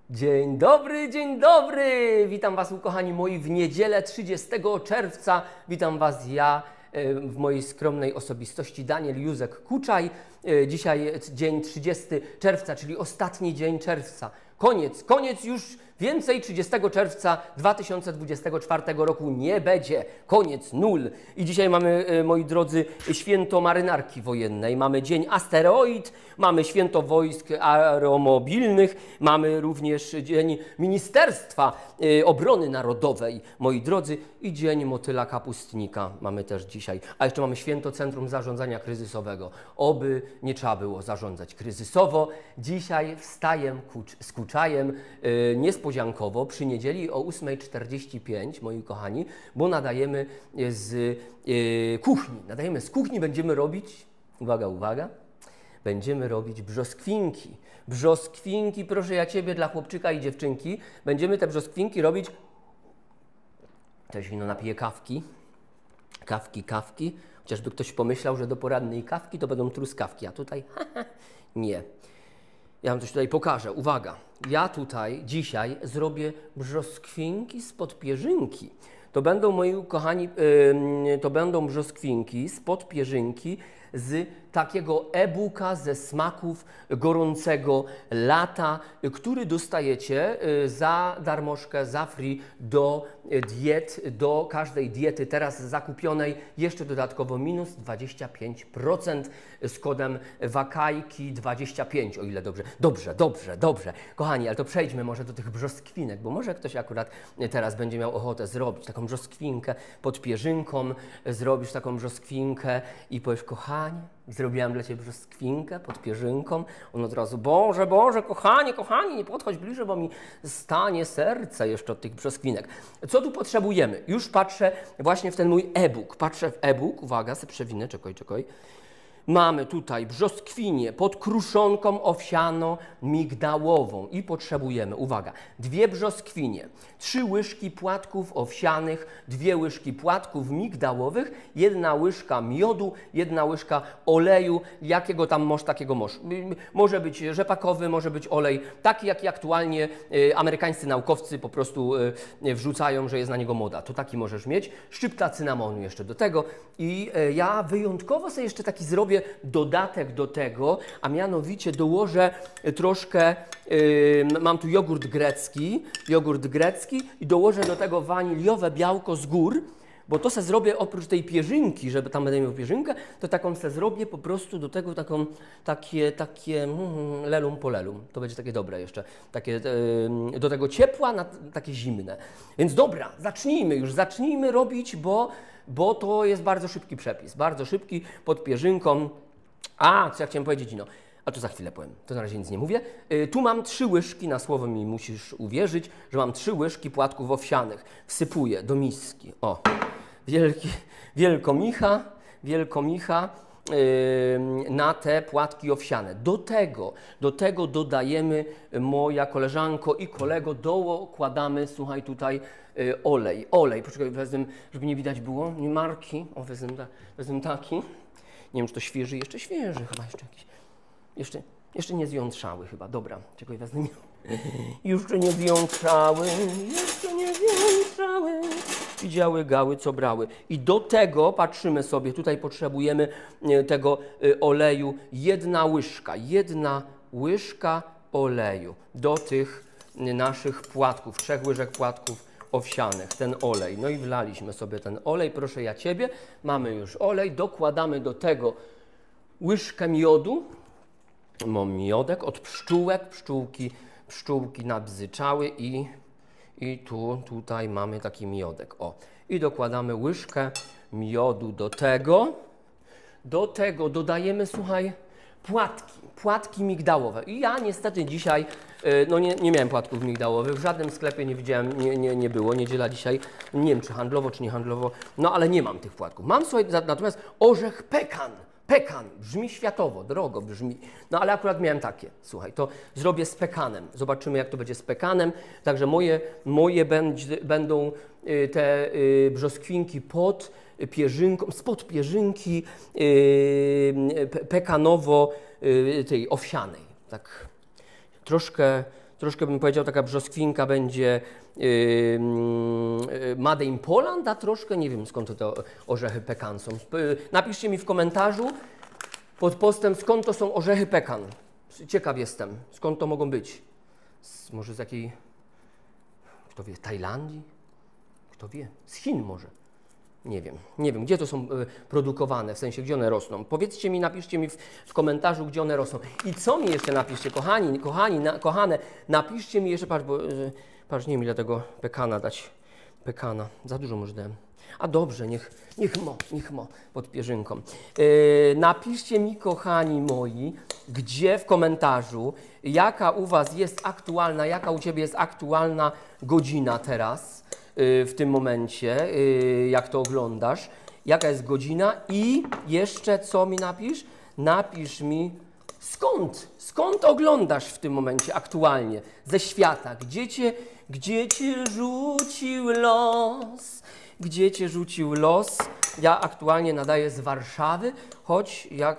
Dzień dobry! Witam Was, ukochani moi, w niedzielę 30 czerwca. Witam Was ja w mojej skromnej osobistości, Daniel Józek Kuczaj. Dzisiaj dzień 30 czerwca, czyli ostatni dzień czerwca. Koniec już, więcej 30 czerwca 2024 roku nie będzie. Koniec, nul. I dzisiaj mamy, moi drodzy, święto marynarki wojennej. Mamy dzień asteroid, mamy święto wojsk aeromobilnych, mamy również dzień Ministerstwa Obrony Narodowej, moi drodzy, i dzień motyla kapustnika mamy też dzisiaj. A jeszcze mamy święto Centrum Zarządzania Kryzysowego. Oby nie trzeba było zarządzać kryzysowo. Dzisiaj wstaję z Kuczajem niespodziankowo przy niedzieli o 8:45, moi kochani, bo nadajemy z kuchni. Nadajemy z kuchni, będziemy robić, uwaga, będziemy robić brzoskwinki. Brzoskwinki, proszę ja Ciebie, dla chłopczyka i dziewczynki. Będziemy te brzoskwinki robić. Też wino napije kawki. Kawki. Chociażby ktoś pomyślał, że do porannej kawki to będą truskawki, a tutaj nie. Ja wam coś tutaj pokażę. Uwaga, ja tutaj dzisiaj zrobię brzoskwinki spod pierzynki. To będą, moi kochani, to będą brzoskwinki spod pierzynki z takiego e-booka ze smaków gorącego lata, który dostajecie za darmożkę, za free do diet, do każdej diety teraz zakupionej, jeszcze dodatkowo minus 25% z kodem wakajki25, o ile dobrze. Dobrze. Kochani, ale to przejdźmy może do tych brzoskwinek, bo może ktoś akurat teraz będzie miał ochotę zrobić taką brzoskwinkę pod pierzynką, zrobisz taką brzoskwinkę i powiesz: kochanie, zrobiłam dla Ciebie brzoskwinkę pod pierzynką. On od razu: Boże, kochanie, nie podchodź bliżej, bo mi stanie serce jeszcze od tych brzoskwinek. Co tu potrzebujemy? Już patrzę właśnie w ten mój e-book. Patrzę w e-book, uwaga, se przewinę, czekaj. Mamy tutaj brzoskwinie pod kruszonką owsiano-migdałową i potrzebujemy, uwaga, 2 brzoskwinie, 3 łyżki płatków owsianych, 2 łyżki płatków migdałowych, 1 łyżka miodu, 1 łyżka oleju, jakiego tam masz, takiego masz. Może być rzepakowy, może być olej, taki jaki aktualnie amerykańscy naukowcy po prostu wrzucają, że jest na niego moda. To taki możesz mieć. Szczypta cynamonu jeszcze do tego i ja wyjątkowo sobie jeszcze taki zrobię dodatek do tego, a mianowicie dołożę troszkę, mam tu jogurt grecki i dołożę do tego waniliowe białko z gór, bo to se zrobię oprócz tej pierzynki, żeby tam będę miał pierzynkę, to taką se zrobię po prostu do tego takie lelum po lelum. To będzie takie dobre jeszcze, takie do tego ciepła na takie zimne. Więc dobra, zacznijmy robić, bo to jest bardzo szybki przepis, bardzo szybki, pod pierzynką. A, co ja chciałem powiedzieć, no, a to za chwilę powiem, to na razie nic nie mówię. Tu mam 3 łyżki, na słowo mi musisz uwierzyć, że mam 3 łyżki płatków owsianych. Wsypuję do miski, o, wielkomicha na te płatki owsiane. Do tego dodajemy, moja koleżanko i kolego, dokładamy, słuchaj, tutaj olej. Poczekaj, wezmę, żeby nie widać było, nie marki, o, wezmę taki. Nie wiem, czy to świeży, jeszcze świeży chyba, jeszcze jakiś, jeszcze nie zjątrzały chyba, dobra, czekaj, wezmę. Jeszcze nie zjątrzały. Widziały gały, co brały. I do tego patrzymy sobie, tutaj potrzebujemy tego oleju, 1 łyżka oleju do tych naszych płatków, 3 łyżek płatków owsianych, ten olej. No i wlaliśmy sobie ten olej, proszę ja Ciebie. Mamy już olej, dokładamy do tego łyżkę miodu. Mam miodek od pszczółek, pszczółki nabzyczały i tutaj mamy taki miodek. O. I dokładamy łyżkę miodu do tego. Do tego dodajemy, słuchaj, płatki migdałowe. I ja niestety dzisiaj, no nie miałem płatków migdałowych, w żadnym sklepie nie widziałem, nie było, niedziela dzisiaj, nie wiem czy handlowo, czy nie handlowo, no ale nie mam tych płatków. Mam, słuchaj, natomiast orzech pekan, brzmi światowo, drogo brzmi, no ale akurat miałem takie, słuchaj, to zrobię z pekanem, zobaczymy jak to będzie z pekanem, także moje będą te brzoskwinki spod pierzynki pekanowo tej owsianej, tak troszkę troszkę bym powiedział, taka brzoskwinka będzie Made in Poland, a troszkę nie wiem skąd to orzechy pekan są. Napiszcie mi w komentarzu pod postem, skąd to są orzechy pekan. Ciekaw jestem, skąd to mogą być. Może z jakiej, kto wie, Tajlandii? Kto wie, z Chin może. Nie wiem, gdzie to są produkowane, w sensie, gdzie one rosną. Powiedzcie mi, napiszcie mi w komentarzu, gdzie one rosną. I co mi jeszcze napiszcie, kochane, napiszcie mi jeszcze, patrz, nie wiem ile tego pekana dać. Pekana, za dużo może dałem. A dobrze, niech mo, pod pierzynką. Napiszcie mi, kochani moi, gdzie w komentarzu, jaka u Was jest aktualna, jaka u Ciebie jest aktualna godzina teraz, w tym momencie, jak to oglądasz, jaka jest godzina i jeszcze co mi napisz? Napisz mi skąd oglądasz w tym momencie aktualnie, ze świata, gdzie cię rzucił los, gdzie cię rzucił los. Ja aktualnie nadaję z Warszawy, choć jak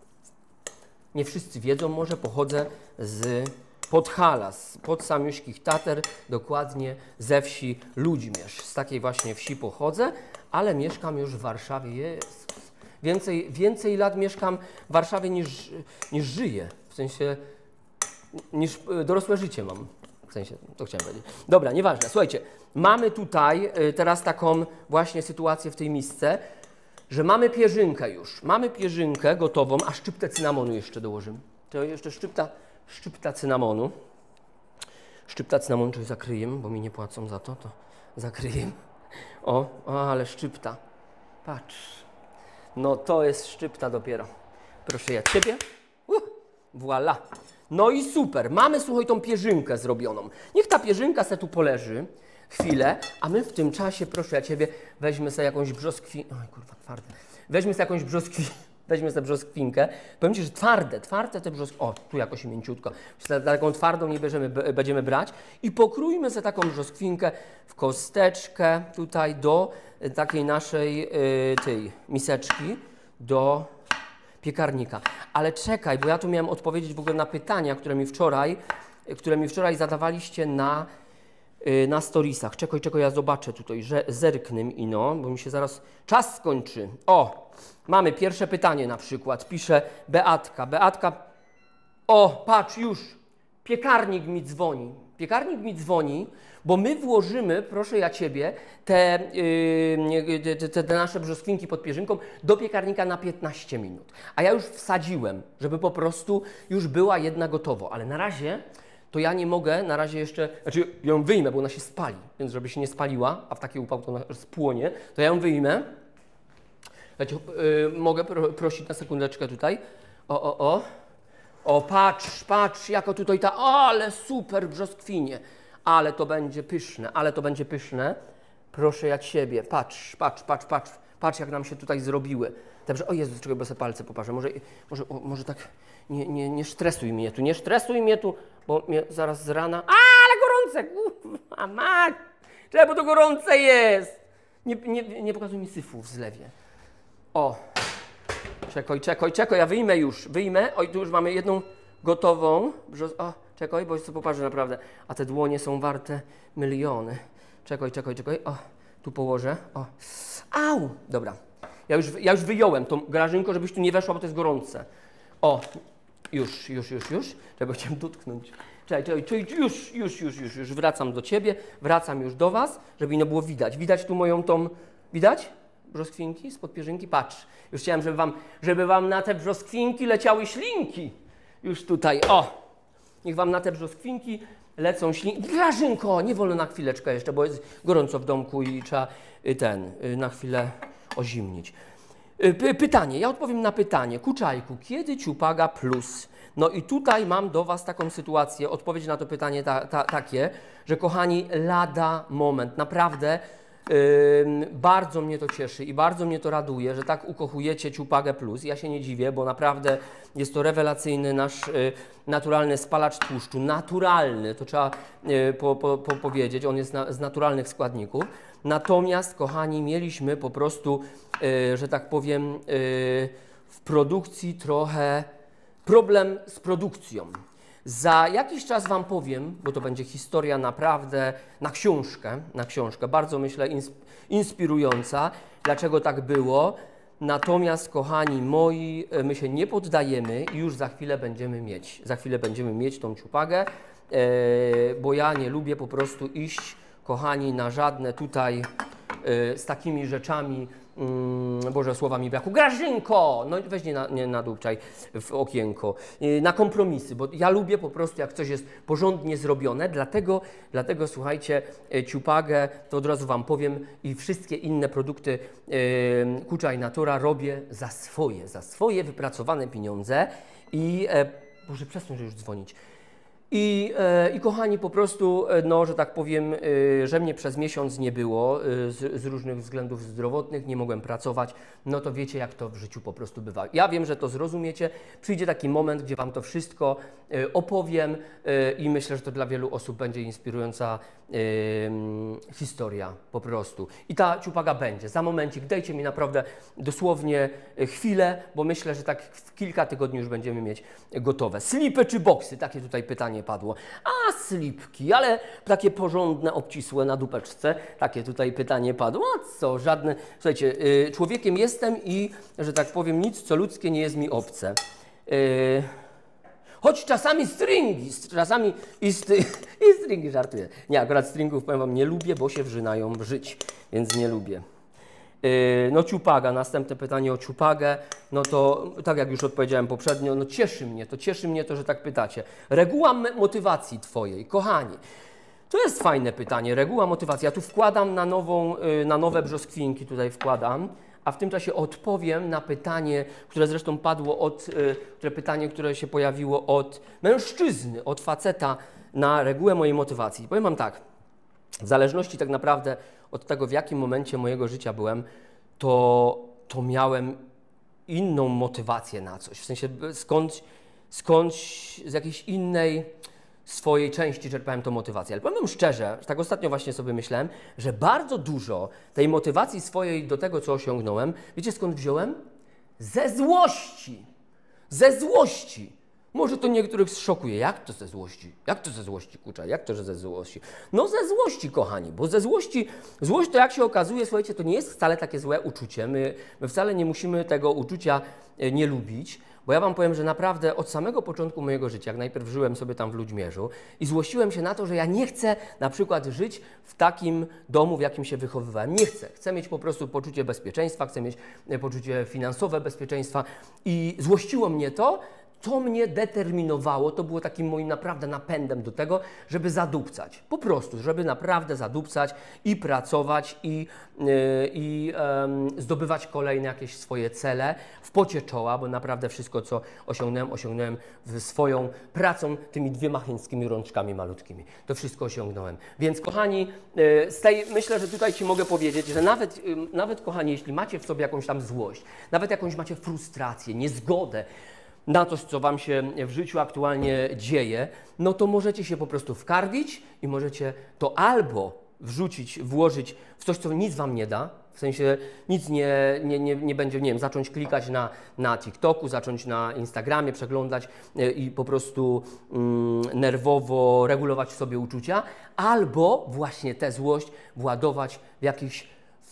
nie wszyscy wiedzą, może pochodzę z Podhala, pod Samiuśkich Tater, dokładnie ze wsi Ludźmierz. Z takiej właśnie wsi pochodzę, ale mieszkam już w Warszawie. Jest. Więcej lat mieszkam w Warszawie niż żyję. W sensie, niż dorosłe życie mam. W sensie, to chciałem powiedzieć. Dobra, nieważne. Słuchajcie, mamy tutaj teraz taką właśnie sytuację w tej misce, że mamy pierzynkę już. Mamy pierzynkę gotową, a szczyptę cynamonu jeszcze dołożymy. To jeszcze szczypta cynamonu. Szczypta cynamonu, czyli zakryję, bo mi nie płacą za to, to zakryję. O, ale szczypta. Patrz. No to jest szczypta dopiero. Proszę ja Ciebie. Voilà. No i super. Mamy, słuchaj, tą pierzynkę zrobioną. Niech ta pierzynka se tu poleży chwilę, a my w tym czasie, proszę ja Ciebie, weźmy sobie jakąś brzoskwinkę. Oj, kurwa, twarde. Weźmy sobie jakąś brzoskwinkę. Powiem Ci, że twarde te brzoskwinki. O, tu jakoś mięciutko. Taką twardą nie będziemy brać. I pokrójmy sobie taką brzoskwinkę w kosteczkę tutaj do takiej naszej tej miseczki, do piekarnika. Ale czekaj, bo ja tu miałem odpowiedzieć w ogóle na pytania, które mi wczoraj zadawaliście na storiesach. Czekaj, ja zobaczę tutaj, że zerknę ino, bo mi się zaraz czas skończy. O, mamy pierwsze pytanie na przykład. Pisze Beatka. Beatka, o, patrz już, piekarnik mi dzwoni, bo my włożymy, proszę ja Ciebie, te nasze brzoskwinki pod pierzynką do piekarnika na 15 minut. A ja już wsadziłem, żeby po prostu już była jedna gotowo, ale na razie to ja nie mogę, na razie jeszcze, znaczy ją wyjmę, bo ona się spali, więc żeby się nie spaliła, a w taki upał to ona spłonie, to ja ją wyjmę. Mogę prosić na sekundeczkę tutaj. O, patrz, jako tutaj ale super brzoskwinie. Ale to będzie pyszne, Proszę ja Ciebie, patrz jak nam się tutaj zrobiły. Dobrze, o Jezus, czekaj, bo sobie palce poparzę. Może tak, nie stresuj mnie tu, bo mnie zaraz z rana... ale gorące, kurwa, mać! Czemu to gorące jest? Nie pokazuj mi syfu w zlewie. O, czekaj, ja wyjmę. Oj, tu już mamy jedną gotową. O, czekaj, bo sobie popatrzę naprawdę. A te dłonie są warte miliony. Czekaj. O, tu położę. O, au! Dobra. Ja już wyjąłem tą Grażynko, żebyś tu nie weszła, bo to jest gorące. O, już. Czego chciałem dotknąć. Czekaj, już. Wracam do Ciebie, wracam już do Was, żeby nie było widać. Widać tu moją tą... Widać? Brzoskwinki spod pierzynki? Patrz. Już chciałem, żeby wam na te brzoskwinki leciały ślinki. Już tutaj, o! Niech wam na te brzoskwinki lecą ślinki. Grażynko, nie wolno na chwileczkę jeszcze, bo jest gorąco w domku i trzeba na chwilę ozimnić. Pytanie, ja odpowiem na pytanie. Kuczajku, kiedy ciupaga plus? No i tutaj mam do Was taką sytuację, odpowiedź na to pytanie takie, że kochani, lada moment, naprawdę bardzo mnie to cieszy i bardzo mnie to raduje, że tak ukochujecie ciupagę plus. Ja się nie dziwię, bo naprawdę jest to rewelacyjny nasz naturalny spalacz tłuszczu. Naturalny, to trzeba powiedzieć, on jest z naturalnych składników. Natomiast, kochani, mieliśmy po prostu, że tak powiem, w produkcji trochę problem z produkcją. Za jakiś czas Wam powiem, bo to będzie historia naprawdę na książkę, bardzo myślę inspirująca, dlaczego tak było. Natomiast, kochani moi, my się nie poddajemy i już za chwilę będziemy mieć tą ciupagę, bo ja nie lubię po prostu iść, kochani, na żadne tutaj z takimi rzeczami, Boże, słowa mi brakło. Grażynko! No weź nie nadupczaj w okienko. Na kompromisy, bo ja lubię po prostu, jak coś jest porządnie zrobione, dlatego słuchajcie, ciupagę, to od razu Wam powiem, i wszystkie inne produkty Kuczaj Natura robię za swoje wypracowane pieniądze i Boże, przestań już dzwonić. I kochani, po prostu, no, że tak powiem, że mnie przez miesiąc nie było z różnych względów zdrowotnych, nie mogłem pracować, no to wiecie, jak to w życiu po prostu bywa. Ja wiem, że to zrozumiecie, przyjdzie taki moment, gdzie Wam to wszystko opowiem i myślę, że to dla wielu osób będzie inspirująca historia po prostu. I ta ciupaga będzie. Za momencik, dajcie mi naprawdę dosłownie chwilę, bo myślę, że tak w kilka tygodni już będziemy mieć gotowe. Slipy czy boksy? Takie tutaj pytanie padło. A, slipki, ale takie porządne, obcisłe na dupeczce. Takie tutaj pytanie padło. A co, żadne... Słuchajcie, człowiekiem jestem i, że tak powiem, nic co ludzkie nie jest mi obce. Choć czasami stringi, czasami i stringi, żartuję. Nie, akurat stringów, powiem Wam, nie lubię, bo się wrzynają w żyć, więc nie lubię. No ciupaga, następne pytanie o ciupagę, no to tak jak już odpowiedziałem poprzednio, no cieszy mnie to, że tak pytacie. Reguła motywacji Twojej, kochani, to jest fajne pytanie, reguła motywacji. Ja tu wkładam na nowe brzoskwinki, tutaj wkładam, a w tym czasie odpowiem na pytanie, które zresztą padło które się pojawiło od mężczyzny, od faceta, na regułę mojej motywacji. Powiem Wam tak, w zależności tak naprawdę od tego, w jakim momencie mojego życia byłem, to miałem inną motywację na coś. W sensie skądś z jakiejś innej swojej części czerpałem tą motywację. Ale powiem szczerze, tak ostatnio właśnie sobie myślałem, że bardzo dużo tej motywacji swojej do tego, co osiągnąłem, wiecie skąd wziąłem? Ze złości. Ze złości. Może to niektórych zszokuje. Jak to ze złości? Jak to ze złości, Kuczaj? Jak to, że ze złości? No ze złości, kochani, bo ze złości, złość to jak się okazuje, słuchajcie, to nie jest wcale takie złe uczucie. My wcale nie musimy tego uczucia nie lubić, bo ja Wam powiem, że naprawdę od samego początku mojego życia, jak najpierw żyłem sobie tam w Ludźmierzu i złościłem się na to, że ja nie chcę na przykład żyć w takim domu, w jakim się wychowywałem. Nie chcę. Chcę mieć po prostu poczucie bezpieczeństwa, chcę mieć poczucie finansowe bezpieczeństwa i złościło mnie to mnie determinowało, to było takim moim naprawdę napędem do tego, żeby zadupcać. Po prostu, żeby naprawdę zadupcać i pracować i zdobywać kolejne jakieś swoje cele w pocie czoła, bo naprawdę wszystko, co osiągnąłem swoją pracą, tymi dwiema chińskimi rączkami malutkimi. To wszystko osiągnąłem. Więc kochani, myślę, że tutaj Ci mogę powiedzieć, że nawet kochani, jeśli macie w sobie jakąś tam złość, nawet jakąś macie frustrację, niezgodę na to, co Wam się w życiu aktualnie dzieje, no to możecie się po prostu wkarwić i możecie to albo włożyć w coś, co nic Wam nie da, w sensie nic nie będzie, nie wiem, zacząć klikać na TikToku, zacząć na Instagramie, przeglądać i po prostu nerwowo regulować sobie uczucia, albo właśnie tę złość władować w jakiś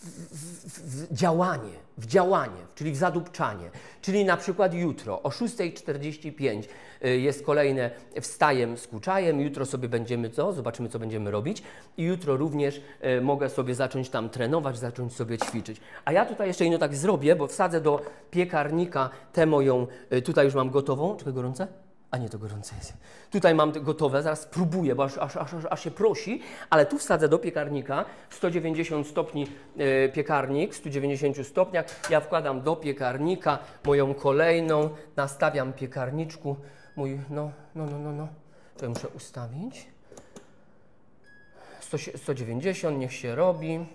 w działanie, czyli w zadupczanie. Czyli na przykład jutro o 6:45 jest kolejne Wstajem z Kuczajem. Jutro sobie zobaczymy, co będziemy robić. I jutro również mogę sobie zacząć tam trenować, zacząć sobie ćwiczyć. A ja tutaj jeszcze inno tak zrobię, bo wsadzę do piekarnika tę moją, tutaj już mam gotową. Czekaj, gorące? A nie, to gorące jest. Tutaj mam gotowe, zaraz spróbuję, bo aż się prosi, ale tu wsadzę do piekarnika, 190 stopni piekarnik, w 190 stopniach. Ja wkładam do piekarnika moją kolejną, nastawiam piekarniczku, to muszę ustawić. 190, niech się robi.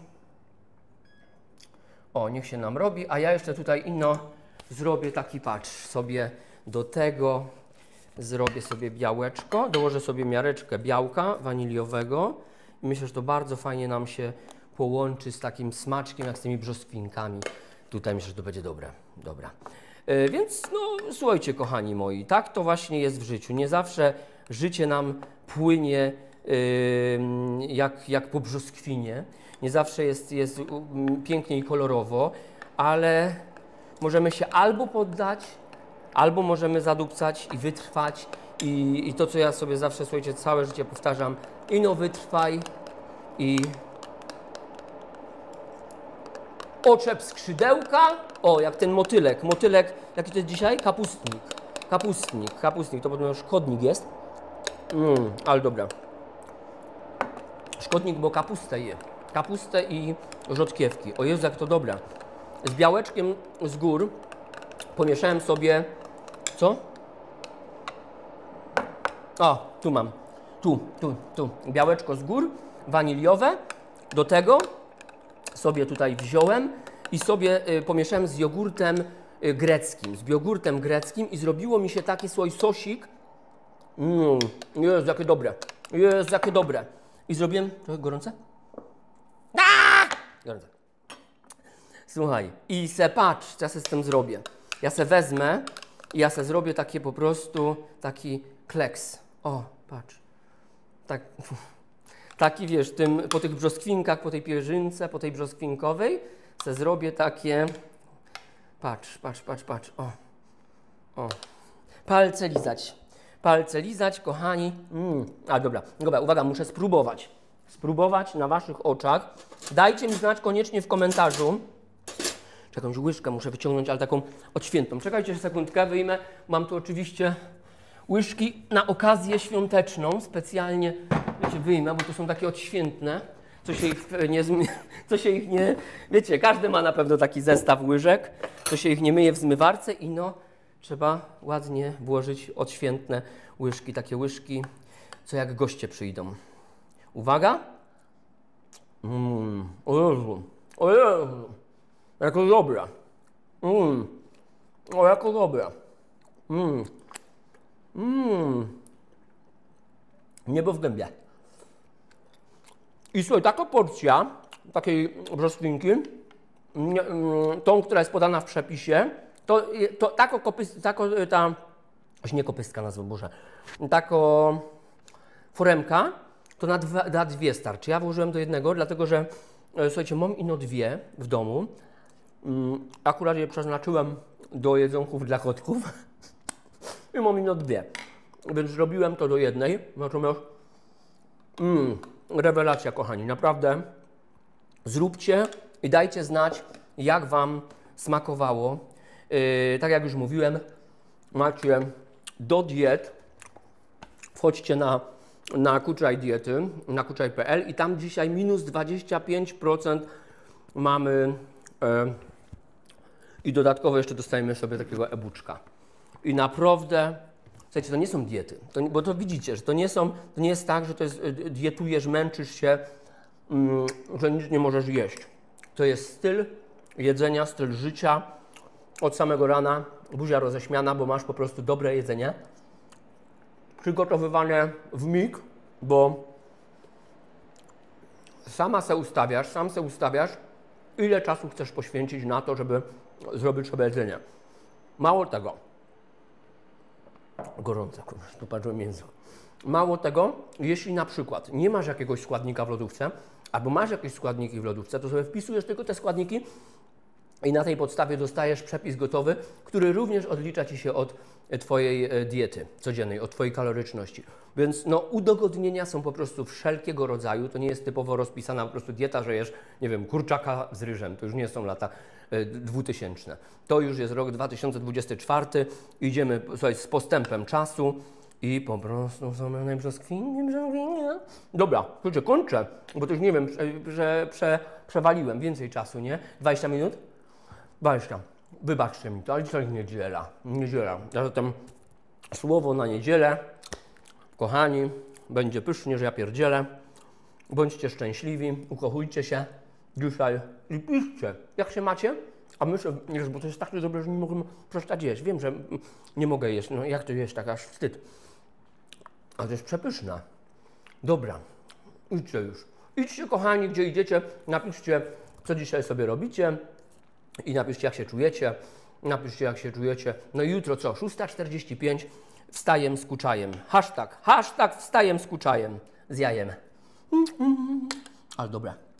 O, niech się nam robi, a ja jeszcze tutaj zrobię taki, patrz, sobie do tego. Zrobię sobie białeczko, dołożę sobie miareczkę białka waniliowego i myślę, że to bardzo fajnie nam się połączy z takim smaczkiem, jak z tymi brzoskwinkami. Tutaj myślę, że to będzie dobre. Dobra. Więc no słuchajcie, kochani moi, tak to właśnie jest w życiu. Nie zawsze życie nam płynie jak po brzoskwinie. Nie zawsze jest pięknie i kolorowo, ale możemy się albo poddać, albo możemy zadupcać i wytrwać. I to, co ja sobie zawsze, słuchajcie, całe życie powtarzam, ino wytrwaj i oczep skrzydełka. O, jak ten motylek. Motylek, jaki to jest dzisiaj? Kapustnik. Kapustnik. To podobno szkodnik jest. Ale dobra. Szkodnik, bo kapustę je. Kapustę i rzodkiewki. O Jezu, jak to dobra. Z białeczkiem z gór pomieszałem sobie... Co? O, tu mam. Tu. Białeczko z gór, waniliowe. Do tego sobie tutaj wziąłem i sobie pomieszałem z jogurtem greckim. I zrobiło mi się taki sosik. Jezu, jakie dobre. Jezu, jakie dobre. I zrobiłem... Trochę gorące? Gorące. Słuchaj, i patrz, co ja se z tym zrobię. Ja se wezmę i ja se zrobię takie po prostu, taki kleks. O, patrz. Tak, taki, wiesz, po tych brzoskwinkach, po tej pierzynce, po tej brzoskwinkowej se zrobię takie... Patrz. O. Palce lizać, kochani. A dobra, uwaga, muszę spróbować. Spróbować na waszych oczach. Dajcie mi znać koniecznie w komentarzu. Jakąś łyżkę muszę wyciągnąć, ale taką odświętną. Czekajcie sekundkę, wyjmę. Mam tu oczywiście łyżki na okazję świąteczną. Specjalnie, wiecie, wyjmę, bo to są takie odświętne. Co się ich nie... Wiecie, każdy ma na pewno taki zestaw łyżek. To się ich nie myje w zmywarce i trzeba ładnie włożyć odświętne łyżki. Takie łyżki, co jak goście przyjdą. Uwaga. O Jezu. Jako dobra. O, jako dobra. Niebo w gębie. I słuchaj, taka porcja takiej brzoskwinki, tą, która jest podana w przepisie, nie kopystka nazwa, Boże, foremka, to na dwie starczy. Ja włożyłem do jednego, dlatego że, słuchajcie, mam ino dwie w domu. Akurat je przeznaczyłem do jedzonków dla kotków i mam ino dwie, więc zrobiłem to do jednej. Natomiast rewelacja, kochani, naprawdę zróbcie i dajcie znać, jak wam smakowało. Tak jak już mówiłem, macie do diet, wchodźcie na Kuczaj Diety, na kuczaj.pl i tam dzisiaj minus 25% mamy i dodatkowo jeszcze dostajemy sobie takiego e-booczka. I naprawdę, słuchajcie, to nie są diety, bo to widzicie, że to nie jest tak, że to jest dietujesz, męczysz się, że nic nie możesz jeść. To jest styl jedzenia, styl życia. Od samego rana buzia roześmiana, bo masz po prostu dobre jedzenie. Przygotowywane w mig, bo sam se ustawiasz, ile czasu chcesz poświęcić na to, żeby zrobić sobie jedzenie. Mało tego. Gorące, kurwa, dopadłem język. Mało tego, jeśli na przykład nie masz jakiegoś składnika w lodówce, albo masz jakieś składniki w lodówce, to sobie wpisujesz tylko te składniki i na tej podstawie dostajesz przepis gotowy, który również odlicza Ci się od Twojej diety codziennej, od Twojej kaloryczności. Więc udogodnienia są po prostu wszelkiego rodzaju. To nie jest typowo rozpisana po prostu dieta, że jesz, nie wiem, kurczaka z ryżem. To już nie są lata 2000. To już jest rok 2024. Idziemy, słuchaj, z postępem czasu i po prostu są brzoskwinki. Dobra, słuchajcie, kończę, bo to już nie wiem, przewaliłem więcej czasu, nie? 20 minut? 20. Wybaczcie mi to, ale dzisiaj niedziela. A zatem słowo na niedzielę. Kochani, będzie pysznie, że ja pierdzielę. Bądźcie szczęśliwi, ukochujcie się dzisiaj i piszcie, jak się macie. A myślę, bo to jest tak dobre, że nie mogę przestać jeść. Wiem, że nie mogę jeść, jak to jeść, tak aż wstyd. Ale to jest przepyszne. Dobra, idźcie już. Idźcie, kochani, gdzie idziecie, napiszcie, co dzisiaj sobie robicie i napiszcie, jak się czujecie. No i jutro co? 6:45. wstajem z Kuczajem. Hashtag wstajem z Kuczajem. Z jajem. Ale dobre.